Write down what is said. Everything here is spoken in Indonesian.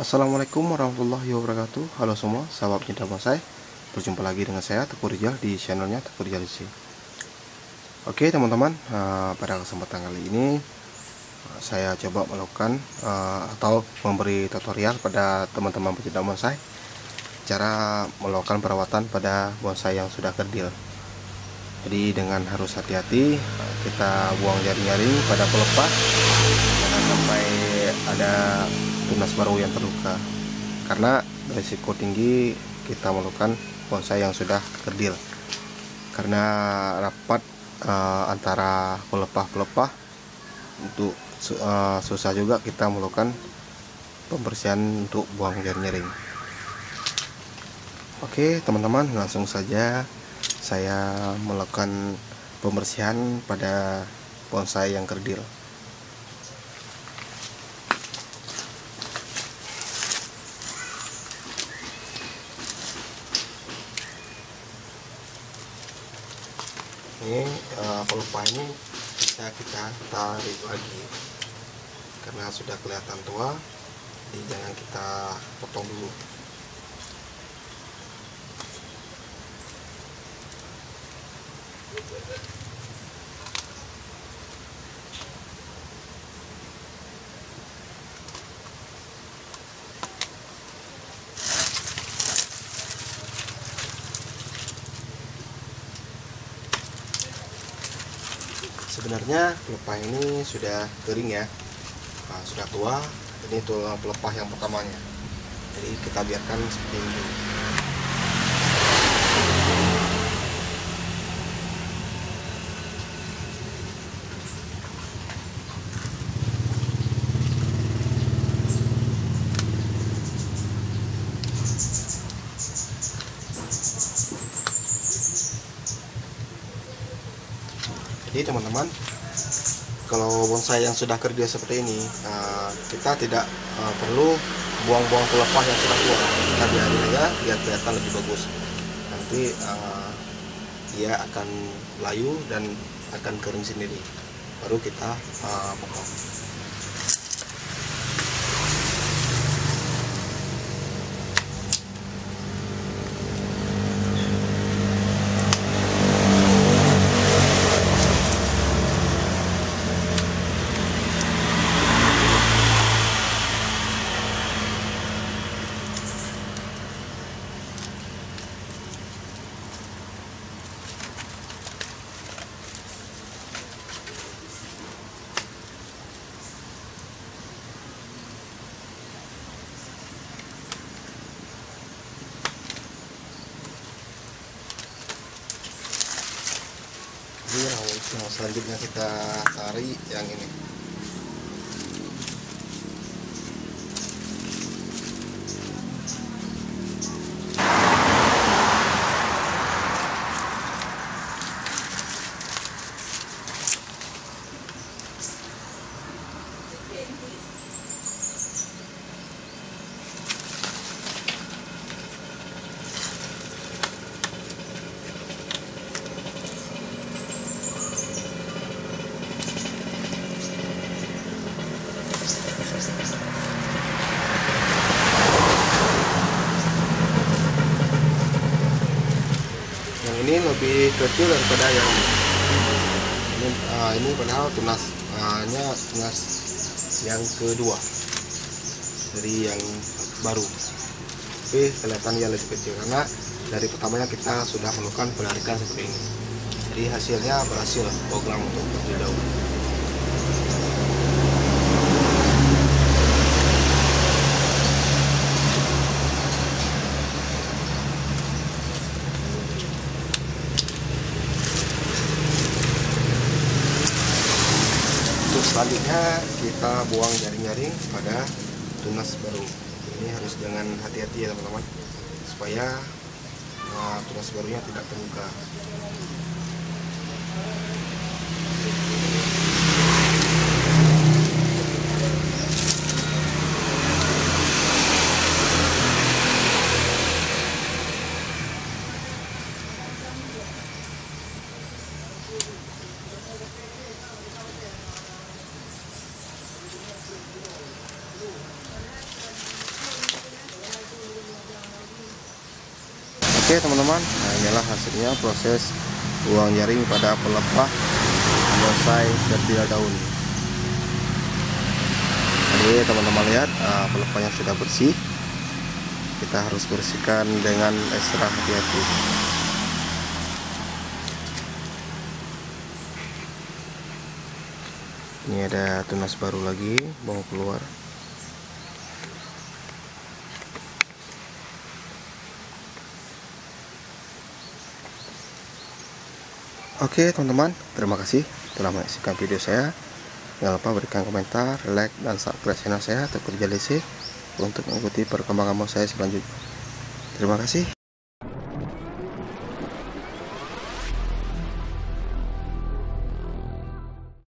Assalamualaikum warahmatullahi wabarakatuh. Halo semua, sahabat pencinta bonsai. Berjumpa lagi dengan saya Teguh Rijal di channelnya Teguh Rijal IC. Oke teman-teman, pada kesempatan kali ini saya coba melakukan atau memberi tutorial pada teman-teman pencinta bonsai cara melakukan perawatan pada bonsai yang sudah kerdil. Jadi dengan harus hati-hati, kita buang jaring-jaring pada pelepah, jangan sampai ada tunas baru yang terluka, karena berisiko tinggi kita melakukan bonsai yang sudah kerdil, karena rapat antara pelepah-pelepah untuk susah juga kita melakukan pembersihan untuk buang jaring-jaring. Oke teman-teman, langsung saja saya melakukan pembersihan pada bonsai yang kerdil. Ini pelepah ini bisa kita tarik lagi karena sudah kelihatan tua, jadi jangan kita potong dulu. Sebenarnya pelepah ini sudah kering ya, sudah tua. Ini tuh pelepah yang pertamanya, jadi kita biarkan seperti ini. Jadi teman-teman, kalau bonsai yang sudah kerdil seperti ini, kita tidak perlu buang-buang pelepah yang sudah tua. Kita biarin aja biar kelihatan lebih bagus. Nanti dia akan layu dan akan kering sendiri, baru kita potong. Yang selanjutnya kita tarik yang ini. Ini lebih kecil daripada yang ini padahal tunasnya tunas yang kedua dari yang baru, tapi kelihatannya lebih kecil karena dari pertamanya kita sudah melakukan penarikan seperti ini. Jadi hasilnya berhasil program untuk berdiri daun. Selanjutnya kita buang jaring-jaring pada tunas baru. Ini harus dengan hati-hati ya teman-teman, supaya tunas barunya tidak terluka. Oke teman-teman, nah inilah hasilnya proses buang jaring pada pelepah bonsai vertical daun. Jadi teman-teman lihat, pelepahnya sudah bersih. Kita harus bersihkan dengan ekstra hati-hati. Ini ada tunas baru lagi mau keluar. Oke teman-teman, terima kasih telah menyaksikan video saya. Jangan lupa berikan komentar, like, dan subscribe channel saya Teguh Rizal DC untuk mengikuti perkembangan saya selanjutnya. Terima kasih.